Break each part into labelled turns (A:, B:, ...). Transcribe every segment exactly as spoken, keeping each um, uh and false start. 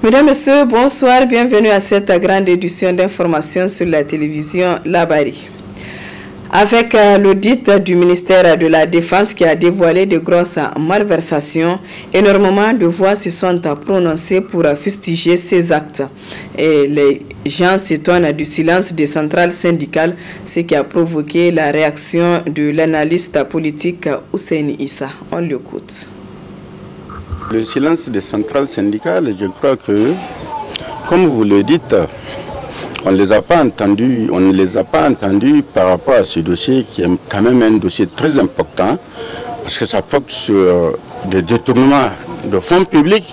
A: Mesdames, Messieurs, bonsoir, bienvenue à cette grande édition d'information sur la télévision Labari. Avec euh, l'audit du ministère de la Défense qui a dévoilé de grosses malversations, énormément de voix se sont prononcées pour fustiger ces actes. Et les gens s'étonnent du silence des centrales syndicales, ce qui a provoqué la réaction de l'analyste politique Hussein Issa. On l'écoute.
B: Le silence des centrales syndicales, je crois que, comme vous le dites, on ne les a pas entendus, on ne les a pas entendus par rapport à ce dossier qui est quand même un dossier très important, parce que ça porte sur des détournements de fonds publics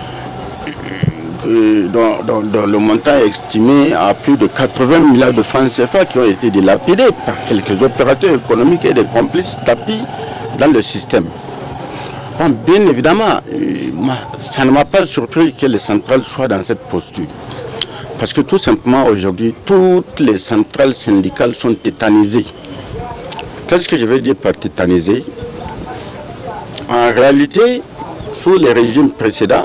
B: dont, dont, dont le montant est estimé à plus de quatre-vingts milliards de francs C F A qui ont été dilapidés par quelques opérateurs économiques et des complices tapis dans le système. Bon, bien évidemment, ça ne m'a pas surpris que les centrales soient dans cette posture. Parce que tout simplement aujourd'hui, toutes les centrales syndicales sont tétanisées. Qu'est-ce que je veux dire par tétanisées? En réalité, sous les régimes précédents,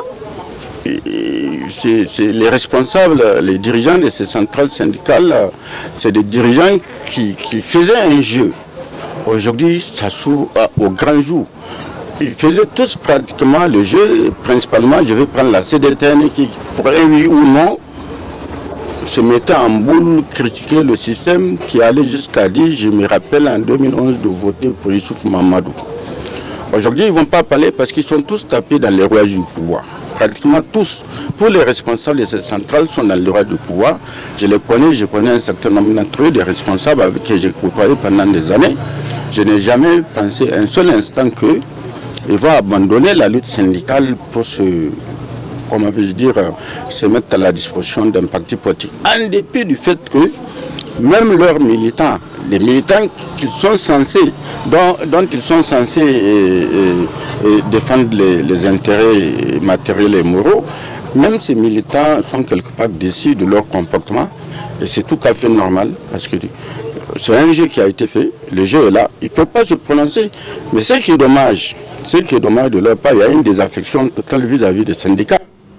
B: c'est les responsables, les dirigeants de ces centrales syndicales, c'est des dirigeants qui, qui faisaient un jeu. Aujourd'hui, ça s'ouvre au grand jour. Ils faisaient tous pratiquement le jeu, principalement, je vais prendre la C D T N qui, pour un oui ou non, se mettait en boule, critiquer le système qui allait jusqu'à dire, je me rappelle en deux mille onze de voter pour Youssouf Mamadou. Aujourd'hui, ils ne vont pas parler parce qu'ils sont tous tapés dans les rouages du pouvoir. Pratiquement tous, tous les responsables de cette centrale sont dans les rouages du pouvoir. Je les connais, je connais un certain nombre d'entre eux, des responsables avec qui j'ai côtoyé pendant des années. Je n'ai jamais pensé un seul instant que ils vont abandonner la lutte syndicale pour se, comment vais-je dire, se mettre à la disposition d'un parti politique. En dépit du fait que même leurs militants, les militants qu'ils sont censés, dont, dont ils sont censés et, et, et défendre les, les intérêts matériels et moraux, même ces militants sont quelque part déçus de leur comportement. Et c'est tout à fait normal parce que c'est un jeu qui a été fait, le jeu est là, ils ne peuvent pas se prononcer. Mais ce qui est dommage, ce qui est dommage de leur part, il y a une désaffection totale vis-à-vis des syndicats.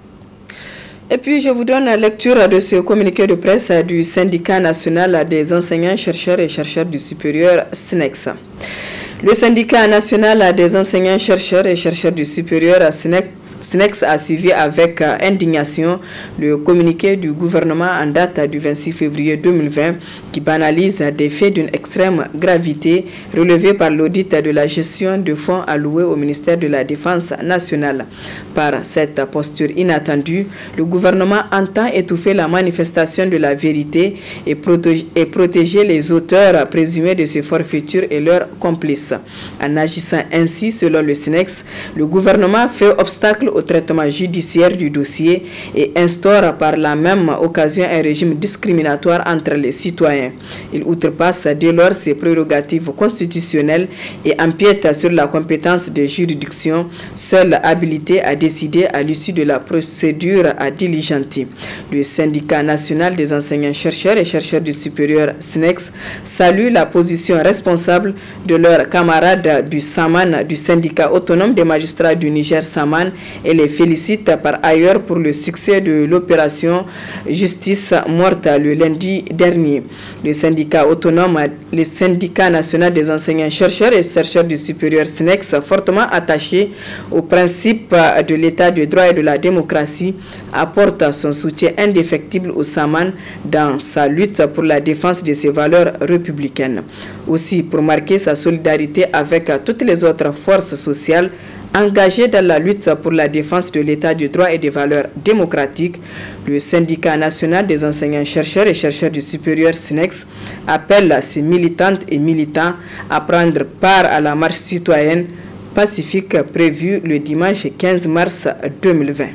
A: Et puis je vous donne la lecture de ce communiqué de presse du syndicat national des enseignants, chercheurs et chercheurs du supérieur S N E X. Le syndicat national des enseignants, chercheurs et chercheurs du supérieur S N E X a suivi avec indignation le communiqué du gouvernement en date du vingt-six février deux mille vingt qui banalise des faits d'une extrême gravité relevés par l'audit de la gestion de fonds alloués au ministère de la Défense nationale. Par cette posture inattendue, le gouvernement entend étouffer la manifestation de la vérité et protéger, et protéger les auteurs présumés de ces forfaitures et leurs complices. En agissant ainsi, selon le S N E X, le gouvernement fait obstacle au traitement judiciaire du dossier et instaure par la même occasion un régime discriminatoire entre les citoyens. Il outrepasse dès lors ses prérogatives constitutionnelles et empiète sur la compétence des juridictions, seule habilitée à décider à l'issue de la procédure à diligenter. Le syndicat national des enseignants-chercheurs et chercheurs du supérieur S N E X salue la position responsable de leurs camarades du SAMAN, du syndicat autonome des magistrats du Niger SAMAN, et les félicite par ailleurs pour le succès de l'opération Justice morte le lundi dernier. Le syndicat autonome, le syndicat national des enseignants chercheurs et chercheurs du supérieur S N E X, fortement attaché au principe de l'état de droit et de la démocratie, apporte son soutien indéfectible au SAMAN dans sa lutte pour la défense de ses valeurs républicaines. Aussi, pour marquer sa solidarité avec toutes les autres forces sociales engagées dans la lutte pour la défense de l'état de droit et des valeurs démocratiques, le syndicat national des enseignants-chercheurs et chercheurs du supérieur S N E X appelle ses militantes et militants à prendre part à la marche citoyenne pacifique prévue le dimanche quinze mars deux mille vingt.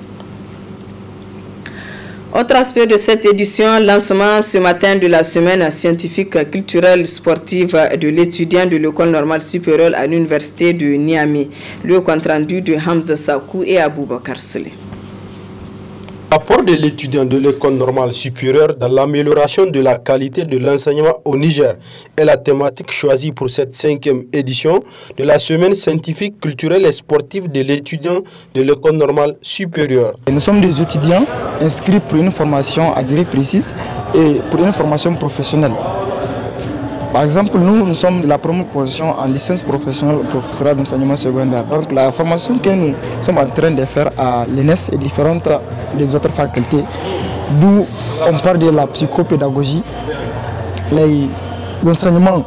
A: Autre aspect de cette édition, lancement ce matin de la semaine scientifique, culturelle, sportive de l'étudiant de l'école normale supérieure à l'université de Niamey. Le compte rendu de Hamza Sakou et Aboubakar Souley.
C: Apport de l'étudiant de l'école normale supérieure dans l'amélioration de la qualité de l'enseignement au Niger est la thématique choisie pour cette cinquième édition de la semaine scientifique, culturelle et sportive de l'étudiant de l'école normale supérieure.
D: Nous sommes des étudiants inscrits pour une formation à durée précise et pour une formation professionnelle. Par exemple, nous, nous sommes de la première position en licence professionnelle au professorat d'enseignement secondaire. Donc la formation que nous sommes en train de faire à l'E N E S est différente des autres facultés, d'où on parle de la psychopédagogie, les enseignements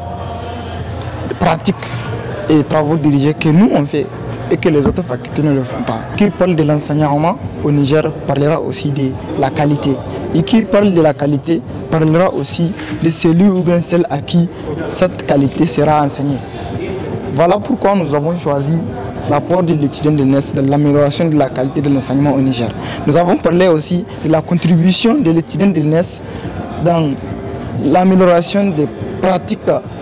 D: pratiques et travaux dirigés que nous on fait et que les autres facultés ne le font pas. Qui parle de l'enseignement au Niger parlera aussi de la qualité. Et qui parle de la qualité parlera aussi de celui ou bien celle à qui cette qualité sera enseignée. Voilà pourquoi nous avons choisi l'apport de l'étudiant de l'E N E S dans l'amélioration de la qualité de l'enseignement au Niger. Nous avons parlé aussi de la contribution de l'étudiant de l'E N E S dans l'amélioration des pratiques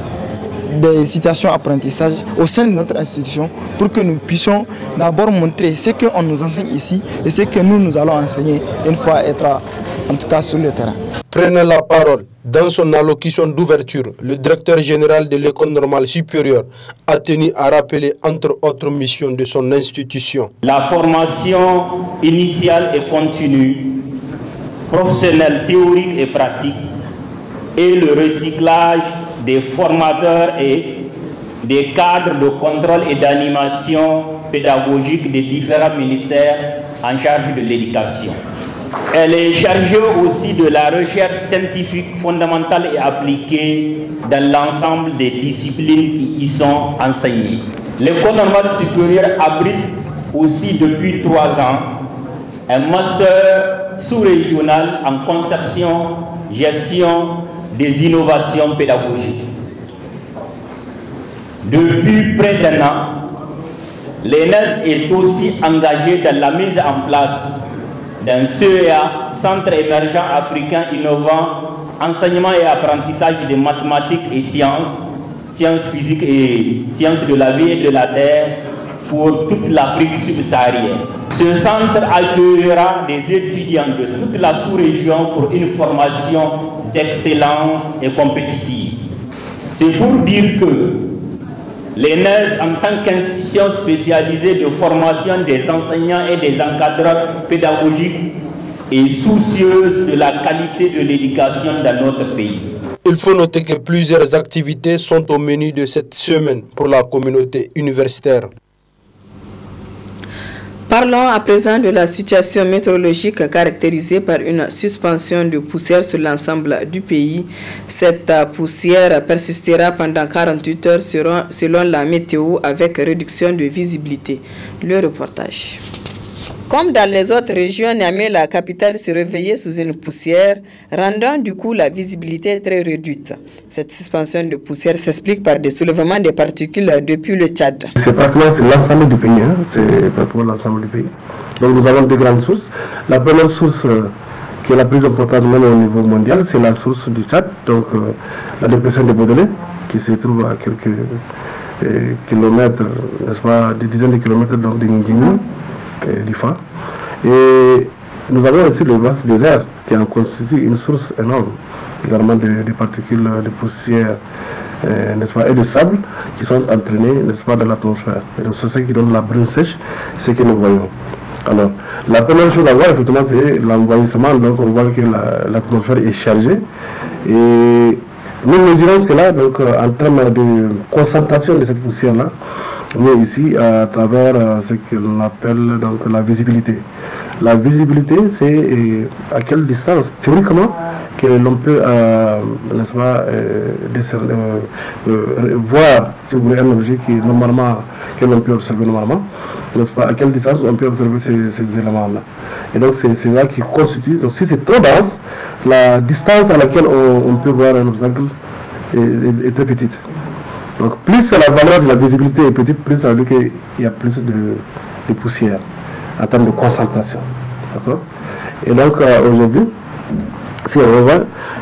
D: des situations d'apprentissage au sein de notre institution pour que nous puissions d'abord montrer ce qu'on nous enseigne ici et ce que nous, nous allons enseigner une fois être en tout cas sur le terrain.
C: Prenant la parole dans son allocution d'ouverture, le directeur général de l'école normale supérieure a tenu à rappeler entre autres missions de son institution.
E: La formation initiale et continue, professionnelle, théorique et pratique et le recyclage des formateurs et des cadres de contrôle et d'animation pédagogique des différents ministères en charge de l'éducation. Elle est chargée aussi de la recherche scientifique fondamentale et appliquée dans l'ensemble des disciplines qui y sont enseignées. L'école normale supérieure abrite aussi depuis trois ans un master sous-régional en conception, gestion des innovations pédagogiques. Depuis près d'un an, l'E N E S est aussi engagé dans la mise en place d'un C E A, Centre émergent africain innovant, enseignement et apprentissage des mathématiques et sciences, sciences physiques et sciences de la vie et de la terre pour toute l'Afrique subsaharienne. Ce centre accueillera des étudiants de toute la sous-région pour une formation d'excellence et compétitive. C'est pour dire que l'E N E S, en tant qu'institution spécialisée de formation des enseignants et des encadreurs pédagogiques, est soucieuse de la qualité de l'éducation dans notre pays.
C: Il faut noter que plusieurs activités sont au menu de cette semaine pour la communauté universitaire.
A: Parlons à présent de la situation météorologique caractérisée par une suspension de poussière sur l'ensemble du pays. Cette poussière persistera pendant quarante-huit heures selon la météo avec réduction de visibilité. Le reportage. Comme dans les autres régions, Niamey, la capitale, se réveillait sous une poussière, rendant du coup la visibilité très réduite. Cette suspension de poussière s'explique par des soulèvements de particules depuis le Tchad.
F: C'est pratiquement l'ensemble du pays, hein. C'est pratiquement l'ensemble du pays. Donc nous avons deux grandes sources. La première source euh, qui est la plus importante même au niveau mondial, c'est la source du Tchad, donc euh, la dépression de Baudelaire, qui se trouve à quelques euh, kilomètres, n'est-ce pas, des dizaines de kilomètres donc, de Nguingou. L'Ifa. Et nous avons aussi le vaste désert qui en constitue une source énorme également de, de particules de poussière euh, n'est-ce pas, et de sable qui sont entraînées, n'est-ce pas, dans l'atmosphère. Et donc c'est ce qui donne la brune sèche, ce que nous voyons. Alors, la première chose à voir, effectivement, c'est l'envahissement. Donc on voit que l'atmosphère est chargée. Et nous mesurons cela donc, en termes de concentration de cette poussière-là. Mais ici, à travers euh, ce qu'on appelle donc, la visibilité. La visibilité, c'est euh, à quelle distance, théoriquement, que l'on peut, euh, n'est-ce pas, euh, décerner, euh, euh, voir, si vous voulez, un objet qui normalement, que l'on peut observer normalement, n'est-ce pas, à quelle distance on peut observer ces, ces éléments-là. Et donc, c'est ça qui constitue, donc si c'est trop dense, la distance à laquelle on, on peut voir un obstacle est, est, est très petite. Donc plus la valeur de la visibilité est petite, plus ça veut dire qu'il y a plus de, de poussière en termes de concentration. D'accord? Et donc euh, aujourd'hui, si on revoit,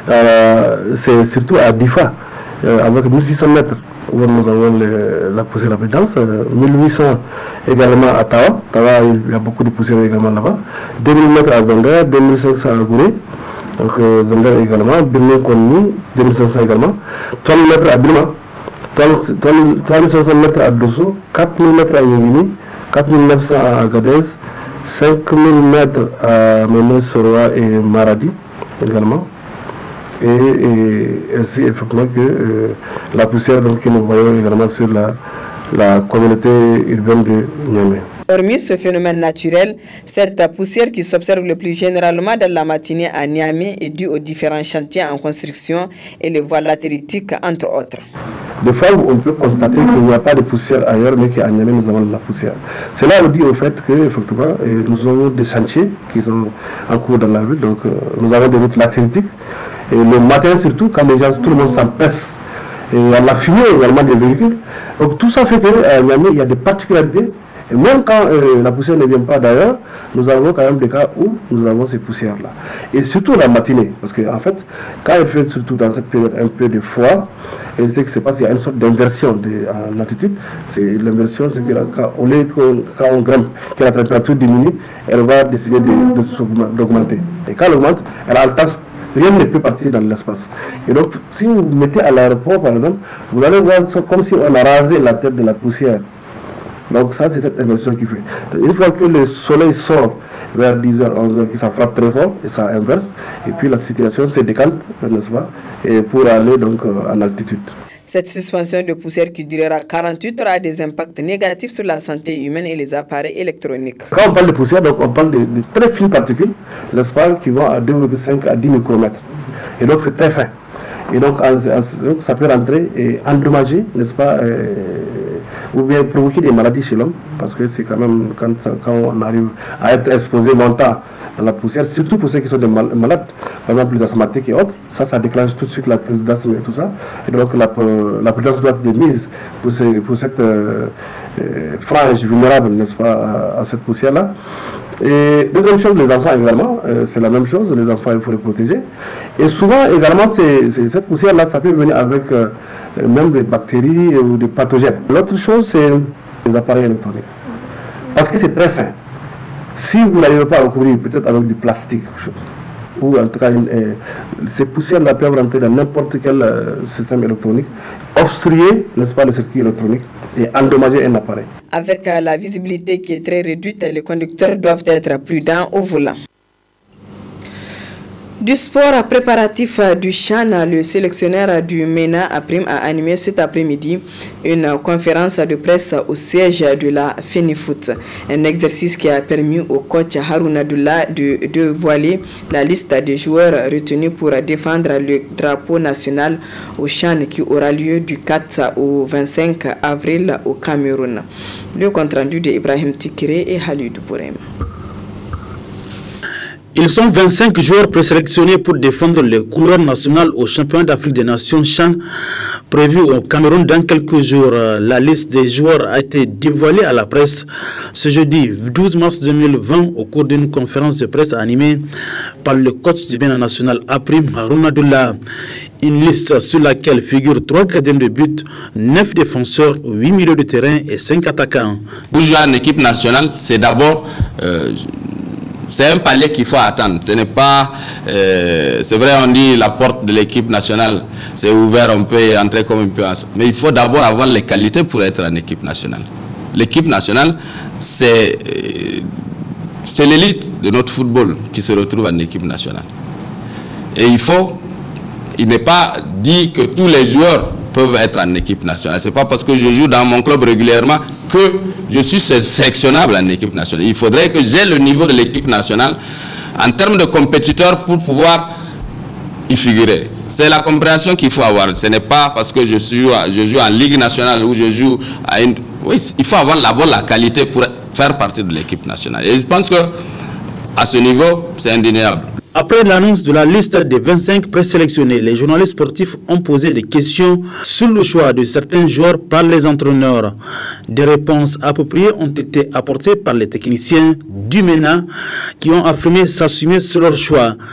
F: euh, c'est surtout à Difa, euh, avec mille six cents mètres, où nous avons le, la poussière la plus dense, euh, mille huit cents également à Tawa. Tawa, il y a beaucoup de poussière également là-bas. deux mille mètres à Zander, deux mille cinq cents à Gouré. Donc euh, Zander également, Birné Konni, deux mille cinq cents également. trois mille mètres à Bilma, trois mille cinq cents mètres à Dosso, quatre mille mètres à Yévini, quatre mille neuf cents à Agadez, cinq mille mètres à Méné, Soroa et Maradi également. Et, et ainsi effectivement que euh, la poussière donc, que nous voyons également sur la, la communauté urbaine de Niamey.
A: Hormis ce phénomène naturel, cette poussière qui s'observe le plus généralement dans la matinée à Niamey est due aux différents chantiers en construction et les voies latéritiques entre autres.
F: Des fois, on peut constater qu'il n'y a pas de poussière ailleurs, mais qu'à Niamey, nous avons de la poussière. Cela nous dit au fait que, effectivement, nous avons des chantiers qui sont en cours dans la ville, donc euh, nous avons des routes latéritiques. Et le matin surtout, quand les gens, tout le monde s'empêche, et on a fumé également des véhicules. Donc tout ça fait qu'à Niamey, il y a des particularités. Et même quand euh, la poussière ne vient pas d'ailleurs, nous avons quand même des cas où nous avons ces poussières-là. Et surtout la matinée, parce qu'en en fait, quand il fait surtout dans cette période un peu de froid, et c'est que c'est parce qu'il y a une sorte d'inversion en altitude. C'est l'inversion, c'est que quand, au lieu que, quand on grimpe, que la température diminue, elle va décider d'augmenter. Et quand elle augmente, elle entasse. Rien ne peut partir dans l'espace. Et donc, si vous vous mettez à l'aéroport, par exemple, vous allez voir comme si on a rasé la tête de la poussière. Donc ça, c'est cette inversion qui fait. Une fois que le soleil sort vers dix heures, onze heures, ça frappe très fort et ça inverse. Et puis la situation se décante, n'est-ce pas, et pour aller donc en altitude.
A: Cette suspension de poussière qui durera quarante-huit heures a des impacts négatifs sur la santé humaine et les appareils électroniques.
F: Quand on parle de poussière, donc on parle de, de très fines particules, n'est-ce pas, qui vont à deux virgule cinq à dix micromètres. Et donc c'est très fin. Et donc, donc ça peut rentrer et endommager, n'est-ce pas, euh, ou bien provoquer des maladies chez l'homme, parce que c'est quand même quand, quand on arrive à être exposé longtemps dans la poussière, surtout pour ceux qui sont des mal malades, par exemple les asthmatiques et autres, ça, ça déclenche tout de suite la crise d'asthme et tout ça. Et donc la, la prudence doit être mise pour, ces, pour cette euh, euh, frange vulnérable, n'est-ce pas, à, à cette poussière-là. Et deuxième chose, les enfants également, euh, c'est la même chose, les enfants il faut les protéger. Et souvent également, c'est, c'est, cette poussière-là, ça peut venir avec euh, même des bactéries ou des pathogènes. L'autre chose, c'est les appareils électroniques. Parce que c'est très fin. Si vous n'arrivez pas à recouvrir peut-être avec du plastique, ou en tout cas une, euh, ces poussières-là peuvent rentrer dans n'importe quel euh, système électronique, obstruer, n'est-ce pas, le circuit électronique et endommager un appareil.
A: Avec euh, la visibilité qui est très réduite, les conducteurs doivent être prudents au volant. Du sport préparatif du Chan, le sélectionneur du MENA Aprim a animé cet après-midi une conférence de presse au siège de la FENIFOOT. Un exercice qui a permis au coach Haroun Abdullah de, de voiler la liste des joueurs retenus pour défendre le drapeau national au Chan qui aura lieu du quatre au vingt-cinq avril au Cameroun. Le compte-rendu de Ibrahim Tikire et Halidou Bourema.
G: Ils sont vingt-cinq joueurs présélectionnés pour défendre les couleurs nationales au championnat d'Afrique des Nations Chan prévu au Cameroun dans quelques jours. La liste des joueurs a été dévoilée à la presse ce jeudi douze mars deux mille vingt au cours d'une conférence de presse animée par le coach du MENA national Aprim Haroun Abdullah. Une liste sur laquelle figurent trois gardiens de but, neuf défenseurs, huit milieux de terrain et cinq attaquants.
H: Pour jouer en équipe nationale, c'est d'abord... Euh, C'est un palier qu'il faut attendre. Ce n'est pas... Euh, c'est vrai, on dit la porte de l'équipe nationale, c'est ouvert, on peut entrer comme un peu. Mais il faut d'abord avoir les qualités pour être en équipe nationale. L'équipe nationale, c'est euh, l'élite de notre football qui se retrouve en équipe nationale. Et il faut... Il n'est pas dit que tous les joueurs peuvent être en équipe nationale. Ce n'est pas parce que je joue dans mon club régulièrement que je suis sélectionnable en équipe nationale. Il faudrait que j'ai le niveau de l'équipe nationale en termes de compétiteurs pour pouvoir y figurer. C'est la compréhension qu'il faut avoir. Ce n'est pas parce que je, suis, je joue en Ligue nationale ou je joue à une... Oui, il faut avoir d'abord la qualité pour faire partie de l'équipe nationale. Et je pense qu'à ce niveau, c'est indéniable.
G: Après l'annonce de la liste des vingt-cinq présélectionnés, les journalistes sportifs ont posé des questions sur le choix de certains joueurs par les entraîneurs. Des réponses appropriées ont été apportées par les techniciens du MENA qui ont affirmé s'assumer sur leur choix.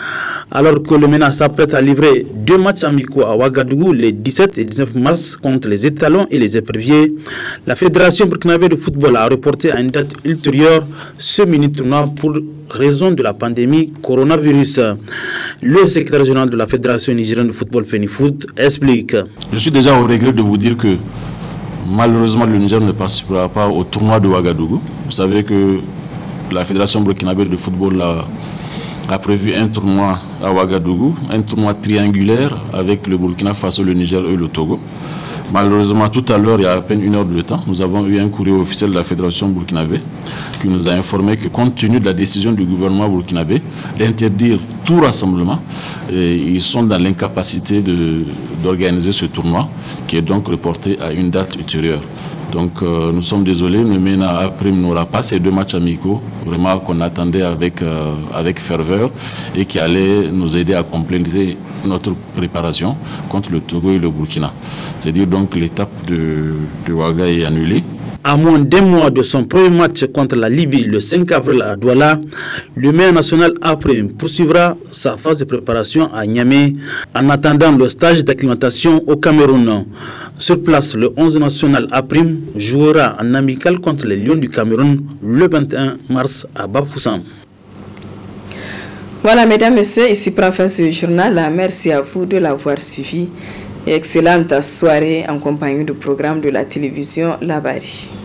G: Alors que le MENA s'apprête à livrer deux matchs amicaux à Ouagadougou les dix-sept et dix-neuf mars contre les étalons et les éperviers, la Fédération burkinabé de football a reporté à une date ultérieure ce mini-tournoi pour raison de la pandémie coronavirus. Le secrétaire général de la Fédération nigérienne de football FENIFOOT explique.
I: Je suis déjà au regret de vous dire que malheureusement le Niger ne participera pas au tournoi de Ouagadougou. Vous savez que la Fédération burkinabé de football a, a prévu un tournoi à Ouagadougou, un tournoi triangulaire avec le Burkina Faso, le Niger et le Togo. Malheureusement, tout à l'heure, il y a à peine une heure de temps, nous avons eu un courrier officiel de la Fédération burkinabé qui nous a informé que compte tenu de la décision du gouvernement burkinabé d'interdire tout rassemblement, et ils sont dans l'incapacité d'organiser ce tournoi qui est donc reporté à une date ultérieure. Donc euh, nous sommes désolés, le MENA après n'aura pas ces deux matchs amicaux, vraiment qu'on attendait avec, euh, avec ferveur et qui allaient nous aider à compléter notre préparation contre le Togo et le Burkina. C'est-à-dire donc l'étape de, de Ouaga est annulée.
G: À moins d'un mois de son premier match contre la Libye le cinq avril à Douala, le MENA national après poursuivra sa phase de préparation à Niamey en attendant le stage d'acclimatation au Cameroun. Sur place, le onze national A-Prime jouera en amical contre les Lions du Cameroun le vingt et un mars à Bafoussam.
A: Voilà, mesdames, messieurs, ici prend fin ce journal. Merci à vous de l'avoir suivi. Excellente soirée en compagnie du programme de la télévision Labari.